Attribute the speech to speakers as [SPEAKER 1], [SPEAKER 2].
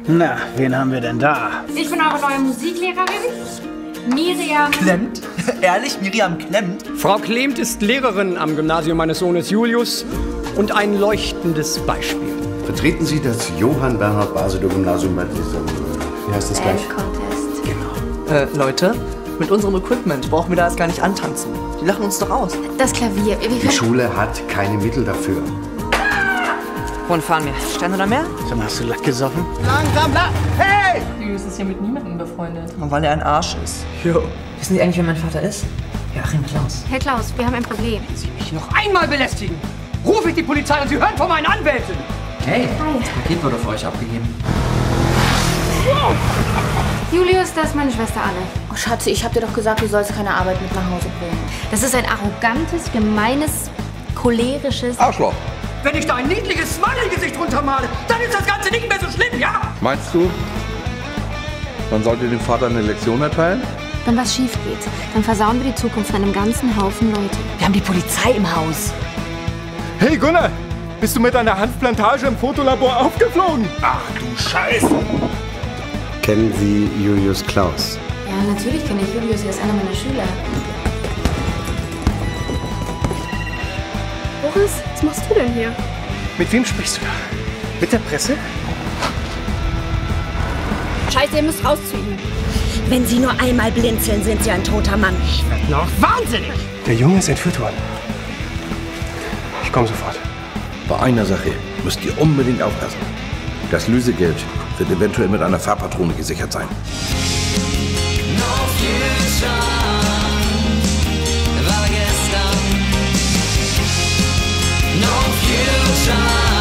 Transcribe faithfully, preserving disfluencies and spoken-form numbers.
[SPEAKER 1] Na, wen haben wir denn da?
[SPEAKER 2] Ich bin eure neue Musiklehrerin, Miriam.
[SPEAKER 3] Klemmt? Ehrlich, Miriam Klemmt?
[SPEAKER 4] Frau Klemmt ist Lehrerin am Gymnasium meines Sohnes Julius und ein leuchtendes Beispiel.
[SPEAKER 5] Vertreten Sie das Johann Bernhard Basedow Gymnasium bei diesem, wie heißt das gleich?
[SPEAKER 2] Contest.
[SPEAKER 4] Genau.
[SPEAKER 3] Äh, Leute, mit unserem Equipment brauchen wir da jetzt gar nicht antanzen. Die lachen uns doch aus.
[SPEAKER 2] Das Klavier. Wir
[SPEAKER 5] Die Schule hat keine Mittel dafür.
[SPEAKER 6] Wohin fahren wir? Stein oder Meer?
[SPEAKER 1] Sag mal, hast du Lack gesoffen?
[SPEAKER 3] Langsam, la hey!
[SPEAKER 7] Julius ist ja mit niemandem befreundet.
[SPEAKER 3] Weil er ein Arsch ist. Jo.
[SPEAKER 6] Wissen Sie eigentlich, wer mein Vater ist? Joachim Klaus.
[SPEAKER 2] Herr Klaus, wir haben ein Problem.
[SPEAKER 4] Wenn Sie mich noch einmal belästigen, rufe ich die Polizei und Sie hören von meinen Anwälten.
[SPEAKER 6] Hey, das Paket wurde für euch abgegeben.
[SPEAKER 2] Julius, das ist meine Schwester Anne.
[SPEAKER 8] Oh, Schatzi, ich hab dir doch gesagt, du sollst keine Arbeit mit nach Hause bringen.
[SPEAKER 2] Das ist ein arrogantes, gemeines, cholerisches...
[SPEAKER 9] Arschloch.
[SPEAKER 4] Wenn ich da ein niedliches Smiley-Gesicht runtermale, dann ist das Ganze nicht mehr so schlimm, ja?
[SPEAKER 9] Meinst du, man sollte dem Vater eine Lektion erteilen?
[SPEAKER 2] Wenn was schief geht, dann versauen wir die Zukunft von einem ganzen Haufen Leute.
[SPEAKER 6] Wir haben die Polizei im Haus.
[SPEAKER 10] Hey Gunnar, bist du mit deiner Hanfplantage im Fotolabor aufgeflogen?
[SPEAKER 1] Ach du Scheiße!
[SPEAKER 5] Kennen Sie Julius Klaus?
[SPEAKER 2] Ja, natürlich kenne ich Julius, er ist einer meiner Schüler.
[SPEAKER 11] Boris, was machst du denn hier?
[SPEAKER 1] Mit wem sprichst du da? Mit der Presse?
[SPEAKER 11] Scheiße, ihr müsst raus zu ihm.
[SPEAKER 8] Wenn Sie nur einmal blinzeln, sind Sie ein toter Mann.
[SPEAKER 1] Ich werd noch wahnsinnig!
[SPEAKER 10] Der Junge ist entführt worden. Ich komme sofort.
[SPEAKER 9] Bei einer Sache müsst ihr unbedingt aufpassen. Das Lösegeld wird eventuell mit einer Fahrpatrone gesichert sein.
[SPEAKER 12] No future, war gestern. No future.